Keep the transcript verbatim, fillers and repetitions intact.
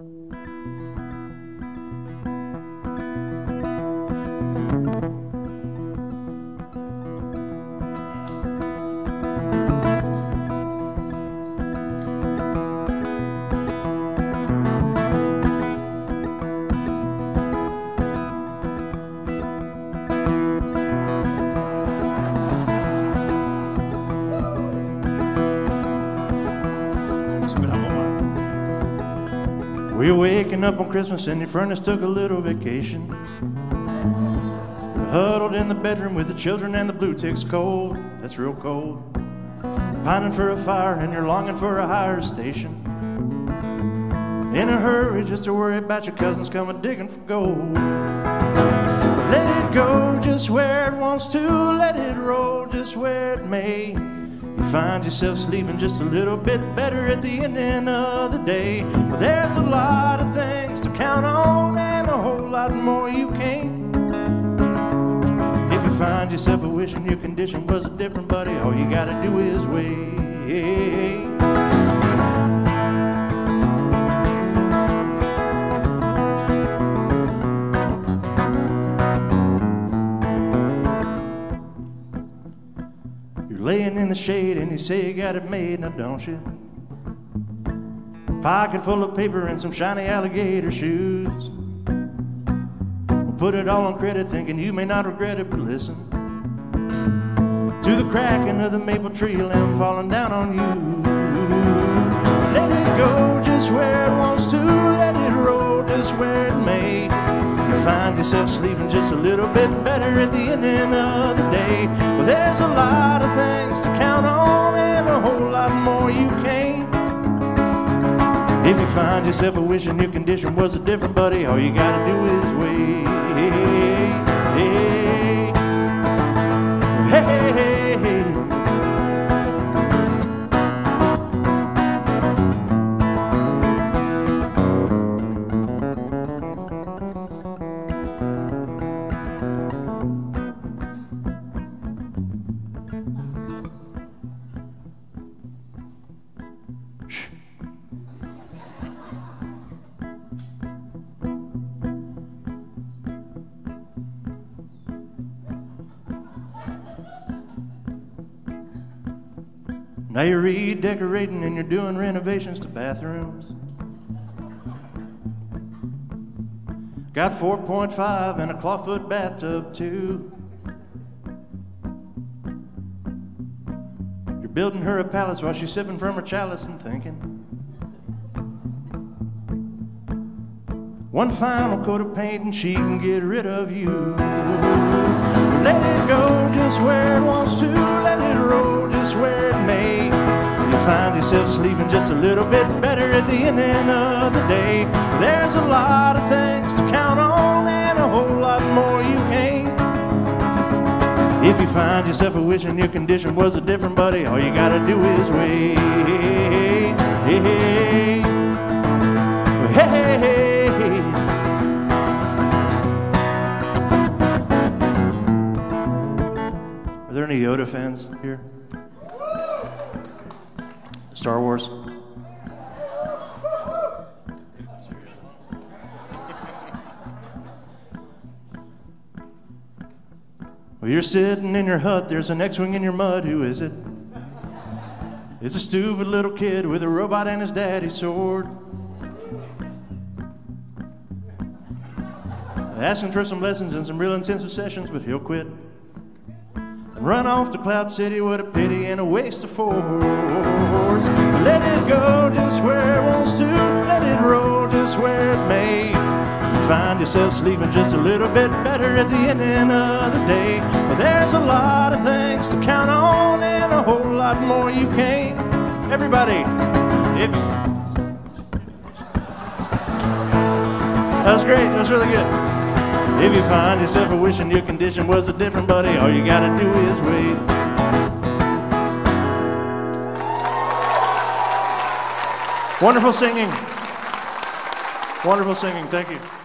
We were waking up on Christmas and your furnace took a little vacation. We're huddled in the bedroom with the children and the blue ticks cold. That's real cold. Pining for a fire and you're longing for a higher station. In a hurry just to worry about your cousins coming digging for gold. Let it go just where it wants to. Let it roll just where it may. You find yourself sleeping just a little bit better at the ending of the day. Well, there's a lot of things to count on and a whole lot more you can't. If you find yourself a wishing your condition was different, buddy, all you gotta do is wait. Laying in the shade and you say you got it made, now don't you? Pocket full of paper and some shiny alligator shoes. We'll put it all on credit thinking you may not regret it, but listen to the cracking of the maple tree limb falling down on you. Let it go just where it wants to. Let it roll just where it may. You find yourself sleeping just a little bit better at the ending of the day. Well, there's a lot of things to count on and a whole lot more you can't. If you find yourself a wishing your condition was a different, buddy, all you gotta do is wait. Hey, hey, hey, hey. Now you're redecorating and you're doing renovations to bathrooms. Got four point five and a clawfoot bathtub too. You're building her a palace while she's sipping from her chalice and thinking one final coat of paint and she can get rid of you. Let it go just where it wants to. Let it roll just where it may. You find yourself sleeping just a little bit better at the ending of the day. There's a lot of things to count on and a whole lot more you can't. If you find yourself a wishing your condition was a different, buddy, all you gotta do is wait. Hey, hey, hey, hey. Are there any Yoda fans here? Star Wars? Well, you're sitting in your hut, there's an X-wing in your mud, who is it? It's a stupid little kid with a robot and his daddy's sword. Asking for some lessons and some real intensive sessions, but he'll quit. Run off to Cloud City, what a pity and a waste of force. Let it go just where it wants to. Let it roll just where it may. You find yourself sleeping just a little bit better at the ending of the day. But there's a lot of things to count on and a whole lot more you can't. Everybody, if that was great, that was really good. If you find yourself a wishing your condition was a different, buddy, all you gotta do is wait. Wonderful singing. Wonderful singing. Thank you.